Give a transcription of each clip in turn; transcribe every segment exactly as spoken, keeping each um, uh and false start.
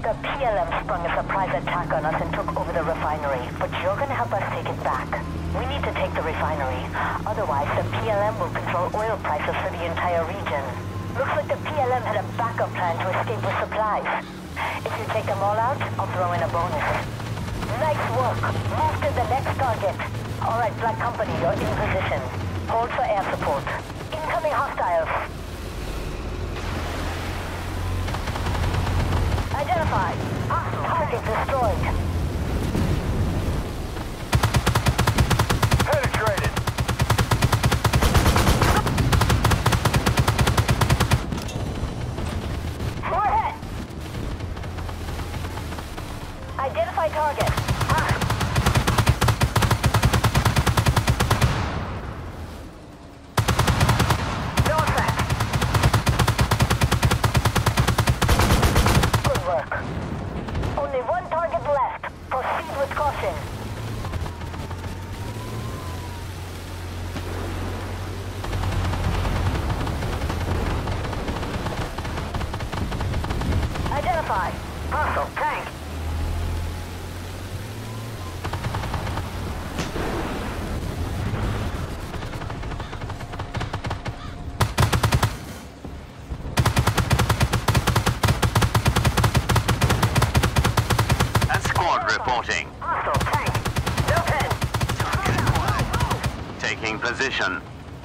The P L M sprung a surprise attack on us and took over the refinery, but you're gonna help us take it back. We need to take the refinery. Otherwise, the P L M will control oil prices for the entire region. Looks like the P L M had a backup plan to escape with supplies. If you take them all out, I'll throw in a bonus. Nice work. Move to the next target. All right, Black Company, you're in position. Hold for air support. Incoming hostiles. Identified. Target destroyed. Penetrated. We're hit. Identify target. Ah. No effect. Good work. Only one target left. Proceed with caution. Identify. Hostile tank. And squad reporting. Hostile tank. No pin. Taking position.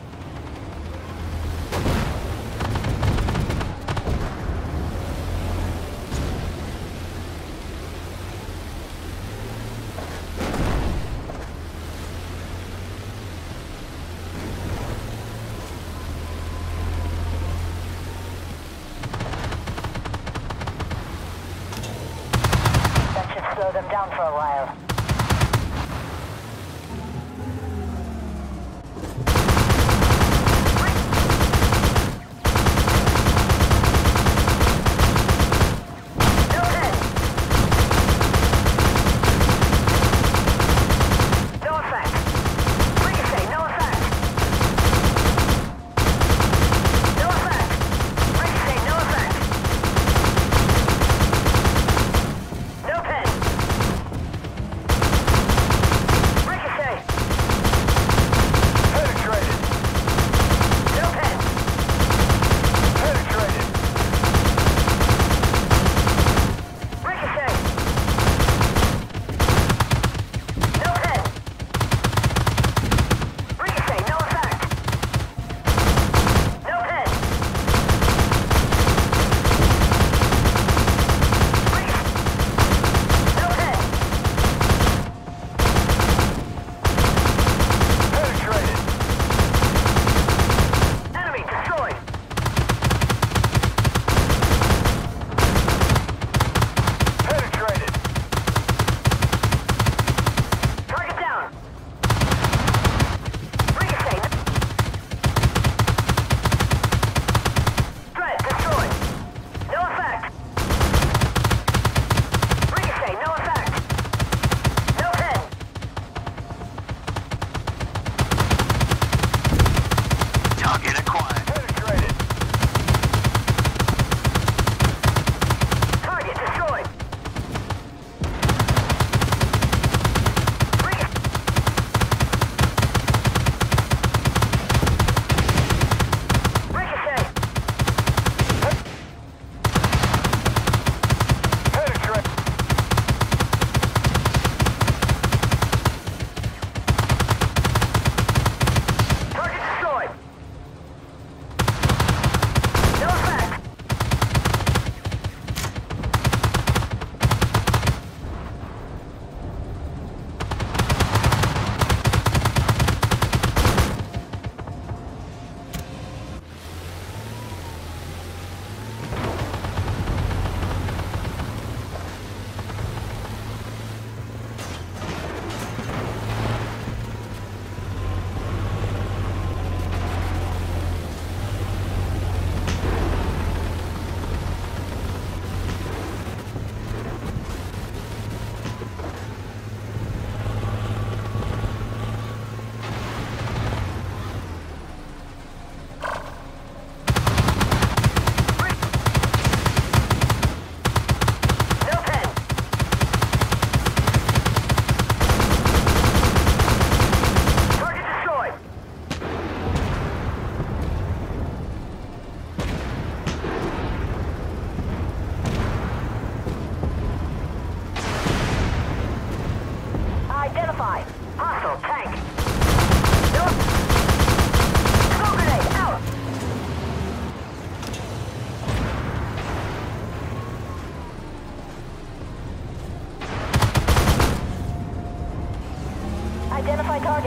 That should slow them down for a while. No hit. No effect. Ricochet, no effect. No effect. Ricochet, no effect. No pin.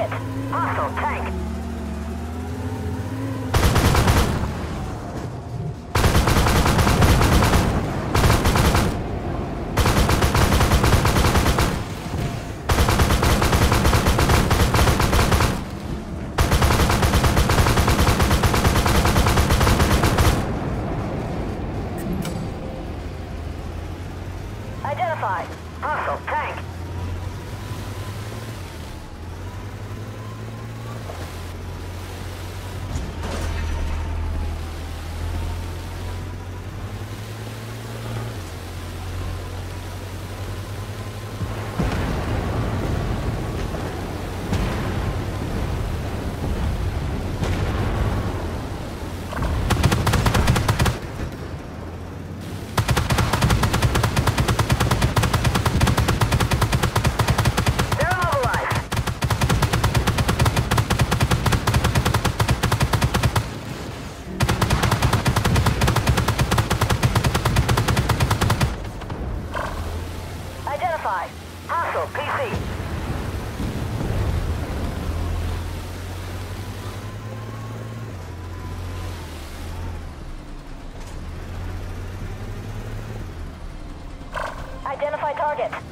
target. Hostile tank. Identified. Hostile tank. Hostile P C. Identify target.